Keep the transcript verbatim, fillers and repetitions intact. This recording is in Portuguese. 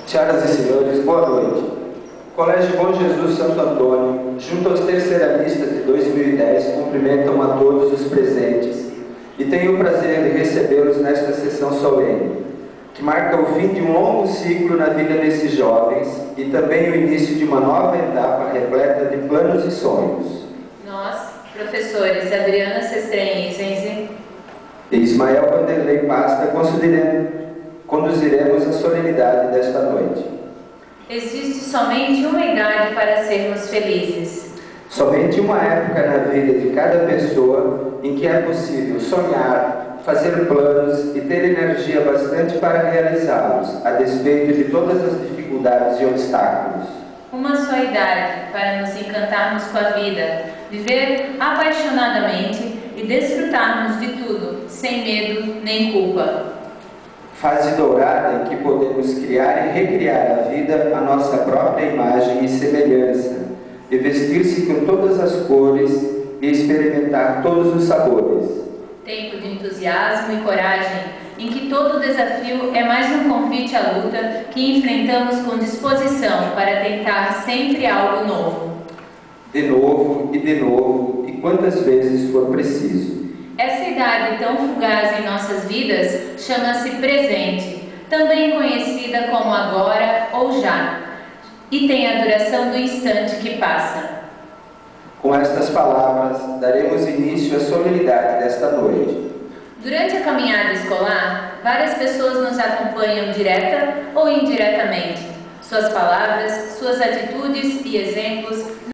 Senhoras e senhores, boa noite. Colégio Bom Jesus Santo Antônio, junto aos terceiranistas de dois mil e dez, cumprimentam a todos os presentes e tenho o prazer de recebê-los nesta sessão solene, que marca o fim de um longo ciclo na vida desses jovens e também o início de uma nova etapa repleta de planos e sonhos. Nós, professores Adriana Sestren Isenzi e Ismael Vanderlei Pasta, conduziremos a solenidade desta noite. Existe somente uma idade para sermos felizes. Somente uma época na vida de cada pessoa em que é possível sonhar, fazer planos e ter energia bastante para realizá-los, a despeito de todas as dificuldades e obstáculos. Uma só idade para nos encantarmos com a vida, viver apaixonadamente e desfrutarmos de tudo, sem medo nem culpa. Fase dourada em que podemos criar e recriar a vida à nossa própria imagem e semelhança, e vestir-se com todas as cores e experimentar todos os sabores. Tempo de entusiasmo e coragem, em que todo desafio é mais um convite à luta que enfrentamos com disposição para tentar sempre algo novo. De novo e de novo, e quantas vezes for preciso. Essa idade tão fugaz em nossas vidas chama-se presente, também conhecida como agora ou já, e tem a duração do instante que passa. Com estas palavras, daremos início à solenidade desta noite. Durante a caminhada escolar, várias pessoas nos acompanham direta ou indiretamente. Suas palavras, suas atitudes e exemplos